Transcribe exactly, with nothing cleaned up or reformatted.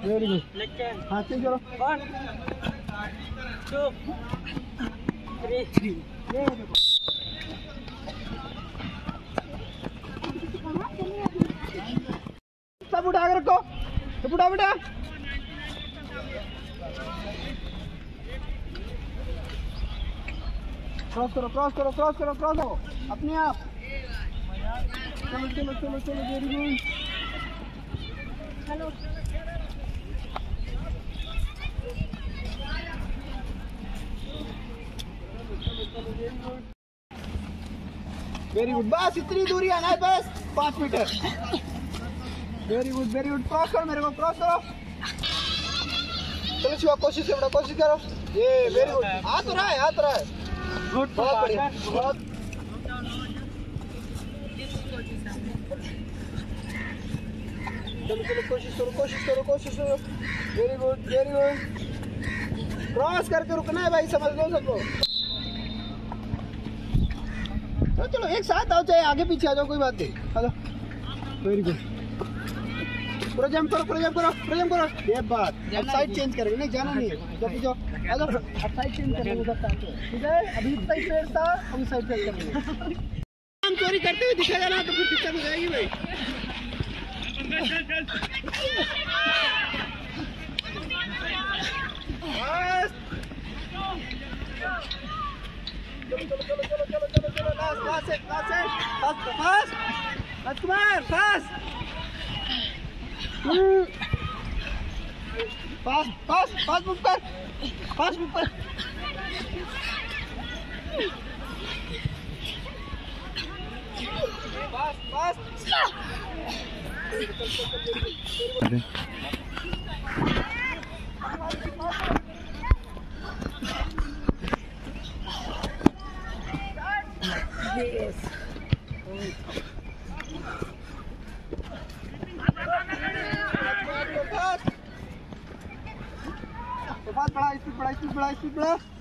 Very good. हाँ change करो। One two three. सब उठा के रखो, सब उठा बेटा। क्रॉस करो, क्रॉस करो, क्रॉस करो, क्रॉस करो अपने आप। चलो चलो चलो चलो, very good. Hello very good. बस इतनी दूरी आना है, बस पाँच metre. Very good very good. Cross करो मेरे को, क्रॉस करो। चलो शिवा, कोशिश करो, कोशिश करो। ये वेरी गुड। आ तो रहा है, आ तो रहा है। गुड, बहुत बढ़िया, बहुत। चलो चलो, कोशिश करो, कोशिश करो, कोशिश करो। Very good very good. Cross करके रुकना है भाई, समझ लो सबको। चलो चलो, एक साथ आओ, चाहे आगे पीछे आ जाओ, कोई बात नहीं। Hello very good. पूरा जंप करो, पूरा जंप करो, पूरा जंप करो। ये बात, अब साइड चेंज करेंगे। नहीं जाना नहीं है, जब जाओ आ जाओ। अब साइड चेंज करेंगे उधर से। ठीक है, अभी इस साइड पे था, अभी साइड पे करेंगे। हम चोरी करते हुए दिखा जाना तो फिर दिक्कत हो जाएगी भाई। चलो चलो चलो चलो चलो चलो चलो, लास्ट लास्ट है, लास्ट है। Fast fast Rajkumar, fast fast fast fast move कर, फास्ट मूव कर। Fast fast. Yes. फास्ट बढ़ा, स्पीड बढ़ा, स्पीड बढ़ा, स्पीड बढ़ा।